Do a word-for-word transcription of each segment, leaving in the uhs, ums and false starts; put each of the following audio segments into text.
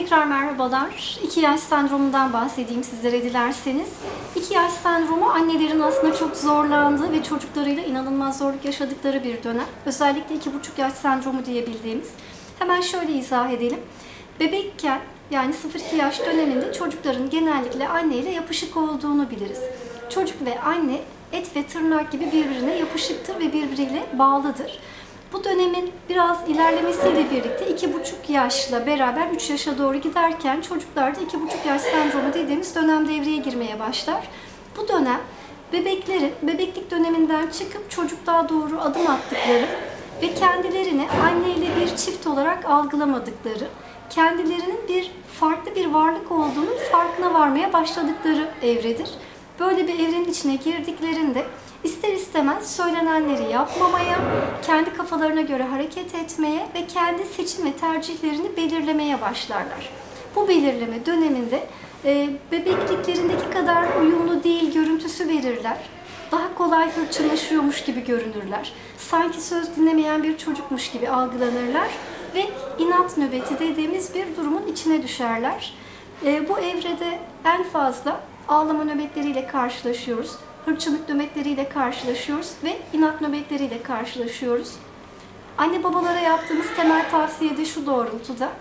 Tekrar merhabalar. İki yaş sendromundan bahsedeyim sizlere dilerseniz. İki yaş sendromu annelerin aslında çok zorlandığı ve çocuklarıyla inanılmaz zorluk yaşadıkları bir dönem. Özellikle iki buçuk yaş sendromu diyebildiğimiz. Hemen şöyle izah edelim. Bebekken yani sıfır iki yaş döneminde çocukların genellikle anneyle yapışık olduğunu biliriz. Çocuk ve anne et ve tırnak gibi birbirine yapışıktır ve birbiriyle bağlıdır. Bu dönemin biraz ilerlemesiyle birlikte iki buçuk yaşla beraber üç yaşa doğru giderken çocuklarda iki buçuk yaş sendromu dediğimiz dönem devreye girmeye başlar. Bu dönem bebeklerin bebeklik döneminden çıkıp çocukluğa doğru adım attıkları ve kendilerini anneyle bir çift olarak algılamadıkları, kendilerinin bir farklı bir varlık olduğunun farkına varmaya başladıkları evredir. Böyle bir evrenin içine girdiklerinde ister istemez söylenenleri yapmamaya, kendi kafalarına göre hareket etmeye ve kendi seçim ve tercihlerini belirlemeye başlarlar. Bu belirleme döneminde e, bebekliklerindeki kadar uyumlu değil görüntüsü verirler. Daha kolay hırçınlaşıyormuş gibi görünürler. Sanki söz dinlemeyen bir çocukmuş gibi algılanırlar ve inat nöbeti dediğimiz bir durumun içine düşerler. E, bu evrede en fazla ağlama nöbetleriyle karşılaşıyoruz. Hırçınlık nöbetleriyle karşılaşıyoruz ve inat nöbetleriyle karşılaşıyoruz. Anne babalara yaptığımız temel tavsiye de şu doğrultuda.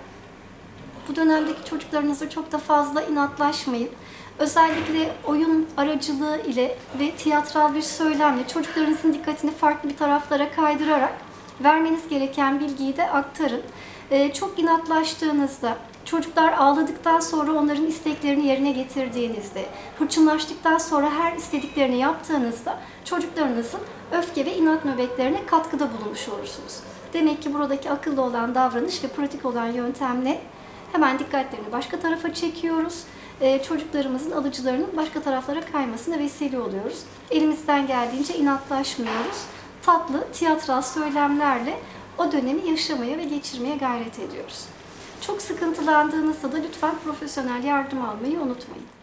Bu dönemdeki çocuklarınızla çok da fazla inatlaşmayın. Özellikle oyun aracılığı ile ve tiyatral bir söylemle çocuklarınızın dikkatini farklı bir taraflara kaydırarak vermeniz gereken bilgiyi de aktarın. Ee, çok inatlaştığınızda, çocuklar ağladıktan sonra onların isteklerini yerine getirdiğinizde, hırçınlaştıktan sonra her istediklerini yaptığınızda çocuklarınızın öfke ve inat nöbetlerine katkıda bulunmuş olursunuz. Demek ki buradaki akıllı olan davranış ve pratik olan yöntemle hemen dikkatlerini başka tarafa çekiyoruz. Ee, çocuklarımızın alıcılarının başka taraflara kaymasına vesile oluyoruz. Elimizden geldiğince inatlaşmıyoruz. Tatlı, tiyatral söylemlerle o dönemi yaşamaya ve geçirmeye gayret ediyoruz. Çok sıkıntılandığınızda da lütfen profesyonel yardım almayı unutmayın.